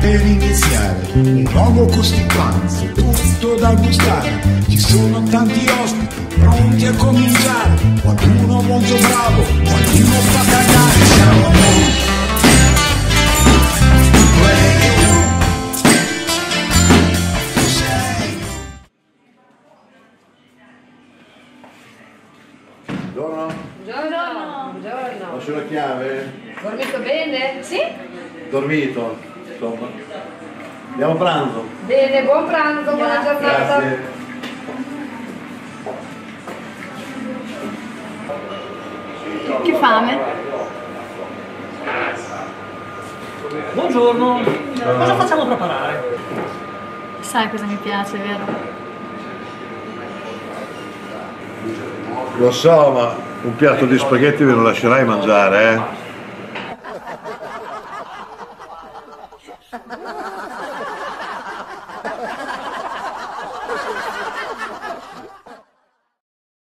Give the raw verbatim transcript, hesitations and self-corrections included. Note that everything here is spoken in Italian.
per iniziare un nuovo costituante, tutto da gustare. Ci sono tanti ospiti pronti a cominciare, qualcuno molto bravo, qualcuno fa cagare. Siamo noi. Buongiorno. Buongiorno. Buongiorno. Lascio la chiave? Dormito bene? Sì? Dormito, insomma. Andiamo a pranzo. Bene, buon pranzo, buona giornata. Grazie. Che fame. Buongiorno. Cosa facciamo preparare? Sai cosa mi piace, vero? Lo so, ma un piatto di spaghetti ve lo lascerai mangiare, eh?